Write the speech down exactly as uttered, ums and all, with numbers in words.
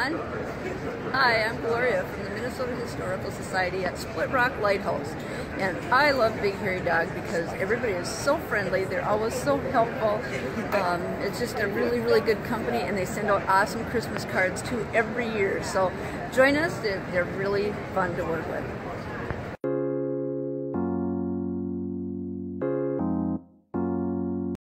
on? Hi, I'm Gloria from the Minnesota Historical Society at Split Rock Lighthouse. And I love Big Hairy Dog because everybody is so friendly. They're always so helpful. Um, it's just a really, really good company, and they send out awesome Christmas cards too every year. So join us. They're, they're really fun to work with.